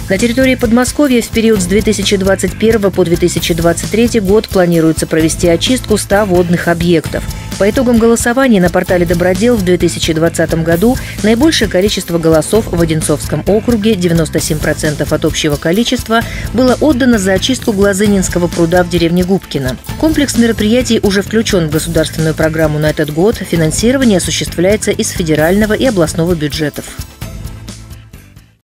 На территории Подмосковья в период с 2021 по 2023 год планируется провести очистку 100 водных объектов. По итогам голосования на портале «Добродел» в 2020 году наибольшее количество голосов в Одинцовском округе, 97% от общего количества, было отдано за очистку Глазынинского пруда в деревне Губкино. Комплекс мероприятий уже включен в государственную программу на этот год. Финансирование осуществляется из федерального и областного бюджетов.